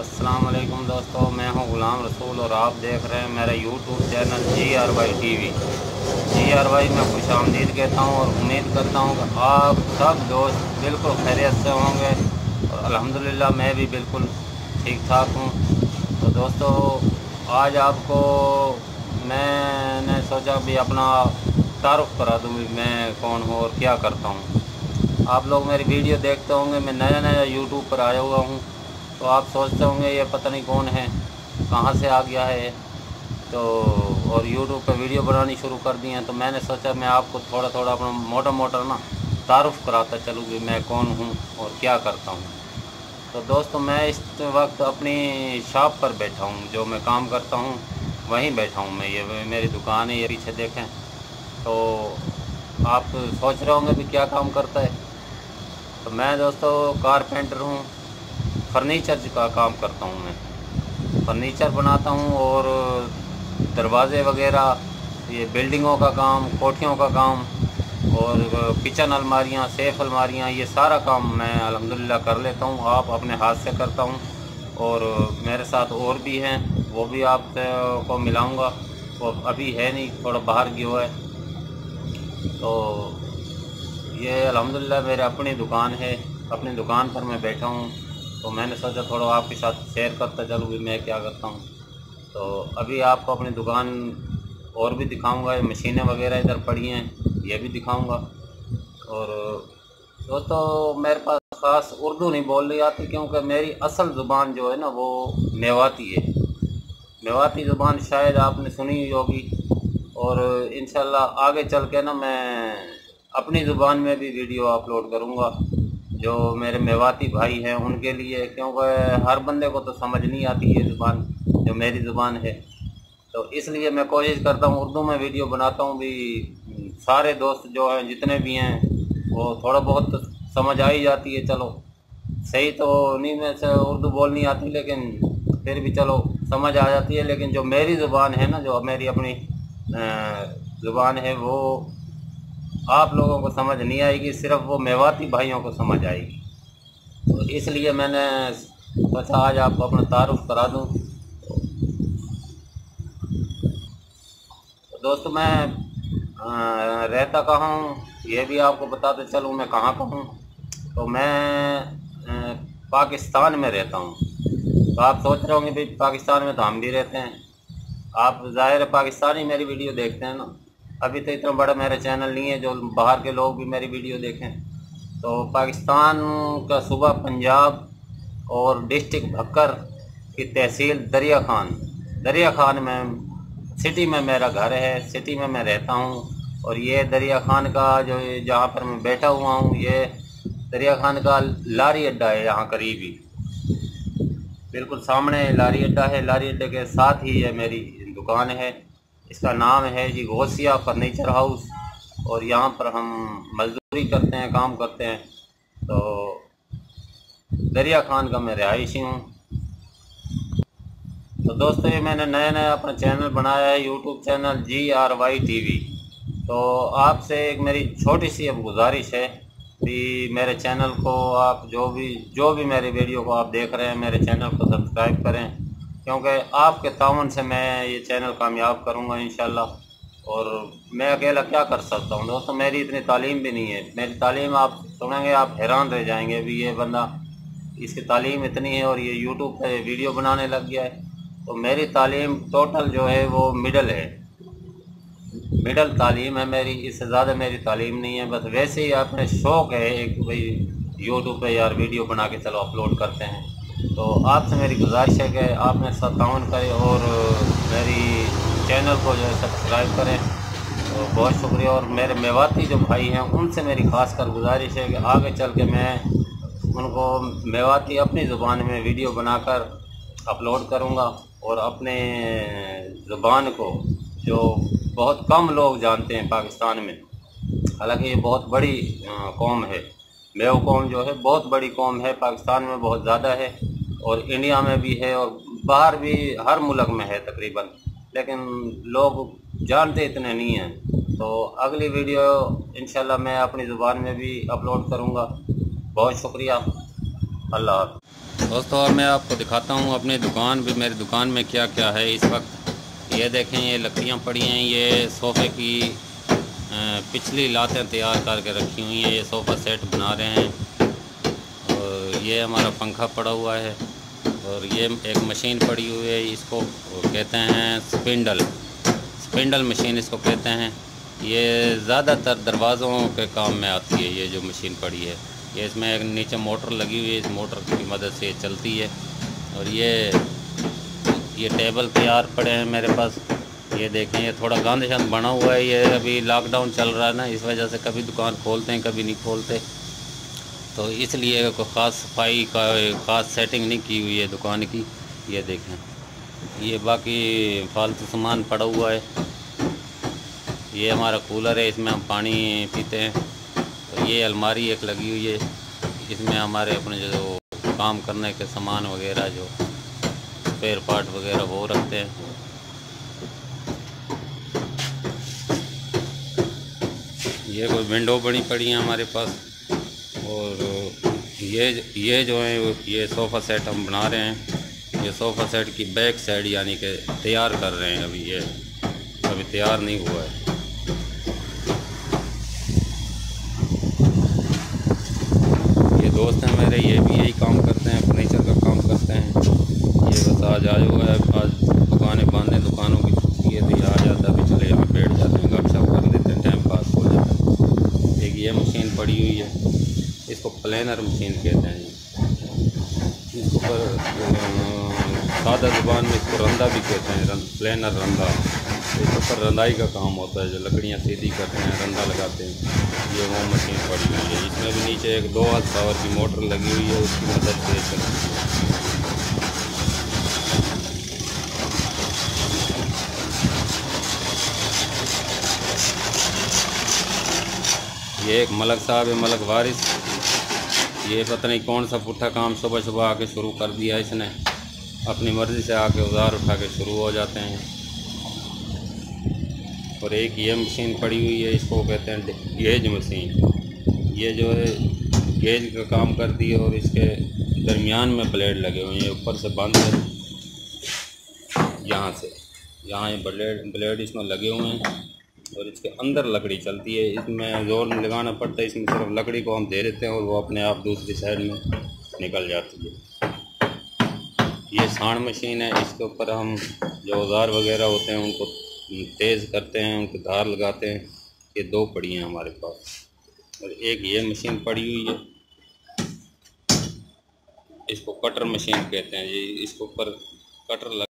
अस्सलाम वालेकुम दोस्तों, मैं हूं ग़ुलाम रसूल और आप देख रहे हैं मेरा YouTube channel GRY TV। GRY में खुशामदीद कहता हूं और उम्मीद करता हूं कि आप सब दोस्त बिल्कुल खैरियत से होंगे और अल्हम्दुलिल्लाह मैं भी बिल्कुल ठीक ठाक हूं। तो दोस्तों, आज आपको मैंने सोचा भी अपना तारुफ़ करा दूँ भी मैं कौन हूँ और क्या करता हूँ। आप लोग मेरी वीडियो देखते होंगे, मैं नया यूट्यूब पर आया हुआ हूँ, तो आप सोचते होंगे ये पता नहीं कौन है, कहाँ से आ गया है, तो और यूट्यूब पर वीडियो बनानी शुरू कर दी हैं। तो मैंने सोचा मैं आपको थोड़ा थोड़ा अपना मोटा ना तारुफ़ कराता चलूँ कि मैं कौन हूँ और क्या करता हूँ। तो दोस्तों, मैं इस वक्त अपनी शॉप पर बैठा हूँ, जो मैं काम करता हूँ वहीं बैठा हूँ मैं। ये मेरी दुकान है, ये पीछे देखें। तो आप सोच रहे होंगे भी क्या काम करता है। तो मैं दोस्तों कारपेंटर हूँ, फर्नीचर का काम करता हूँ। मैं फर्नीचर बनाता हूँ और दरवाज़े वगैरह, ये बिल्डिंगों का काम, कोठियों का काम और किचन अलमारियाँ, सेफ़ अलमारियाँ, ये सारा काम मैं अल्हम्दुलिल्लाह कर लेता हूँ। आप अपने हाथ से करता हूँ और मेरे साथ और भी हैं, वो भी आपको मिलाऊँगा। वो अभी है नहीं, थोड़ा बाहर गया हुआ है। तो ये अल्हम्दुलिल्लाह मेरी अपनी दुकान है, अपनी दुकान पर मैं बैठा हूँ। तो मैंने सोचा थोड़ा आपके साथ शेयर करता चलूँ कि मैं क्या करता हूँ। तो अभी आपको अपनी दुकान और भी दिखाऊंगा, मशीनें वगैरह इधर पड़ी हैं, ये भी दिखाऊंगा। और दोस्तों, मेरे पास ख़ास उर्दू नहीं बोलनी आती, क्योंकि मेरी असल ज़ुबान जो है ना वो मेवाती है। मेवाती ज़ुबान शायद आपने सुनी ही होगी। और इंशाल्लाह आगे चल के ना मैं अपनी ज़ुबान में भी वीडियो अपलोड करूँगा, जो मेरे मेवाती भाई हैं उनके लिए, क्योंकि हर बंदे को तो समझ नहीं आती ये ज़ुबान जो मेरी ज़ुबान है। तो इसलिए मैं कोशिश करता हूँ उर्दू में वीडियो बनाता हूँ भी सारे दोस्त जो हैं जितने भी हैं वो थोड़ा बहुत तो समझ आ ही जाती है। चलो, सही तो नहीं में से उर्दू बोलनी आती, लेकिन फिर भी चलो समझ आ जाती है। लेकिन जो मेरी ज़ुबान है ना, जो मेरी अपनी ज़ुबान है, वो आप लोगों को समझ नहीं आएगी, सिर्फ वो मेवाती भाइयों को समझ आएगी। तो इसलिए मैंने सोचा आज आपको अपना तारुफ़ करा दूं। तो दोस्तों, मैं रहता कहाँ हूँ ये भी आपको बताते चलूँ, मैं कहाँ का हूँ। तो मैं पाकिस्तान में रहता हूँ। तो आप सोच रहे होंगे भाई पाकिस्तान में तो हम भी रहते हैं। आप ज़ाहिर है पाकिस्तानी मेरी वीडियो देखते हैं ना। अभी तो इतना बड़ा मेरा चैनल नहीं है जो बाहर के लोग भी मेरी वीडियो देखें। तो पाकिस्तान का सूबा पंजाब और डिस्ट्रिक्ट भक्कर की तहसील दरिया खान में सिटी में मेरा घर है, सिटी में मैं रहता हूँ। और ये दरिया खान का जो जहाँ पर मैं बैठा हुआ हूँ, ये दरिया खान का लारी अड्डा है, यहाँ करीब ही बिल्कुल सामने लारी अड्डा है। लारी अड्डे के साथ ही ये मेरी दुकान है। इसका नाम है जी गौसिया फर्नीचर हाउस। और यहाँ पर हम मजदूरी करते हैं, काम करते हैं। तो दरिया खान का मैं रिहायशी हूँ। तो दोस्तों, ये मैंने नया अपना चैनल बनाया है, यूट्यूब चैनल GRY TV। तो आपसे एक मेरी छोटी सी अब गुजारिश है कि मेरे चैनल को आप जो भी मेरे वीडियो को आप देख रहे हैं, मेरे चैनल को सब्सक्राइब करें, क्योंकि आपके ताउन से मैं ये चैनल कामयाब करूँगा इंशाल्लाह। और मैं अकेला क्या कर सकता हूँ दोस्तों, मेरी इतनी तालीम भी नहीं है। मेरी तालीम आप सुनेंगे आप हैरान रह जाएंगे भी ये बंदा, इसकी तालीम इतनी है और ये यूट्यूब पे वीडियो बनाने लग गया है। तो मेरी तालीम टोटल जो है वो मिडल है, मिडल तालीम है मेरी, इससे ज़्यादा मेरी तालीम नहीं है। बस वैसे ही अपने शौक़ है एक भाई यूट्यूब पे यार वीडियो बना के चलो अपलोड करते हैं। तो आपसे मेरी गुजारिश है कि आप मेरे साथ ताउन करें और मेरी चैनल को जो है सब्सक्राइब करें। तो बहुत शुक्रिया। और मेरे मेवाती जो भाई हैं उनसे मेरी ख़ास कर गुजारिश है कि आगे चल के मैं उनको मेवाती अपनी ज़ुबान में वीडियो बनाकर अपलोड करूँगा और अपने ज़ुबान को जो बहुत कम लोग जानते हैं पाकिस्तान में, हालांकि ये बहुत बड़ी कौम है। मेव कौम जो है बहुत बड़ी कौम है, पाकिस्तान में बहुत ज़्यादा है और इंडिया में भी है और बाहर भी हर मुल्क में है तकरीबन, लेकिन लोग जानते इतने नहीं हैं। तो अगली वीडियो इंशाल्लाह मैं अपनी ज़ुबान में भी अपलोड करूँगा। बहुत शुक्रिया। अल्लाह हाफ़िज़। दोस्तों अब मैं आपको दिखाता हूँ अपनी दुकान भी, मेरी दुकान में क्या क्या है इस वक्त। ये देखें, ये लकड़ियाँ पड़ी हैं, ये सोफ़े की पिछली लातें तैयार करके रखी हुई हैं। ये सोफ़ा सेट बना रहे हैं। और ये हमारा पंखा पड़ा हुआ है। और ये एक मशीन पड़ी हुई है, इसको कहते हैं स्पिंडल मशीन इसको कहते हैं। ये ज़्यादातर दरवाज़ों के काम में आती है। ये जो मशीन पड़ी है, ये इसमें एक नीचे मोटर लगी हुई है, इस मोटर की मदद से चलती है। और ये टेबल तैयार पड़े हैं मेरे पास। ये देखें, ये थोड़ा गंद शंद बना हुआ है। ये अभी लॉकडाउन चल रहा है ना, इस वजह से कभी दुकान खोलते हैं कभी नहीं खोलते, तो इसलिए कोई ख़ास सफाई का ख़ास सेटिंग नहीं की हुई है दुकान की। ये देखें, ये बाकी फालतू सामान पड़ा हुआ है। ये हमारा कूलर है, इसमें हम पानी पीते हैं। तो ये अलमारी एक लगी हुई है, इसमें हमारे अपने जो काम करने के सामान वगैरह, जो स्पेयर पार्ट वगैरह वो रखते हैं। ये कोई विंडो बनी पड़ी है हमारे पास। और ये जो है ये सोफ़ा सेट हम बना रहे हैं। ये सोफ़ा सेट की बैक साइड यानी कि तैयार कर रहे हैं। अभी ये अभी तैयार नहीं हुआ है। ये दोस्त हैं मेरे, ये भी यही काम करते हैं, फर्नीचर का काम करते हैं। ये बस आज आया हुआ है, आज दुकानें बंद हैं, दुकानों की छुट्टी है, तो ये आ जाता है, अभी चले यहाँ बैठ जाते हैं, गपशप कर लेते हैं, टाइम पास हो जाता है। एक ये मशीन पड़ी हुई है, इसको प्लेनर मशीन कहते हैं। इसको सादा ज़ुबान में इसको रंदा भी कहते हैं, प्लेनर रंदा। इसके ऊपर रंदाई का काम होता है, जो लकड़ियाँ सीधी करते हैं, रंदा लगाते हैं। ये वो मशीन पड़ी हुई है। इसमें भी नीचे एक 2 हॉर्स पावर की मोटर लगी हुई है, उसकी मदद से चलती है। ये एक मलक साहब है, मलक वारिस। ये पता नहीं कौन सा पुट्ठा काम सुबह सुबह आके शुरू कर दिया इसने। अपनी मर्ज़ी से आके औजार उठा के शुरू हो जाते हैं। और एक ये मशीन पड़ी हुई है, इसको कहते हैं गेज मशीन। ये जो है गेज का काम करती है। और इसके दरमियान में ब्लेड लगे हुए हैं, ऊपर से बंद है, यहाँ ये ब्लेड इसमें लगे हुए हैं। और इसके अंदर लकड़ी चलती है, इसमें जोर नहीं लगाना पड़ता है, इसमें सिर्फ लकड़ी को हम दे देते हैं और वो अपने आप दूसरी साइड में निकल जाती है। ये सांड मशीन है, इसके ऊपर हम जो औजार वगैरह होते हैं उनको तेज़ करते हैं, उनको धार लगाते हैं। ये 2 पड़ी हैं हमारे पास। और एक ये मशीन पड़ी हुई है, इसको कटर मशीन कहते हैं। ये इसके ऊपर कटर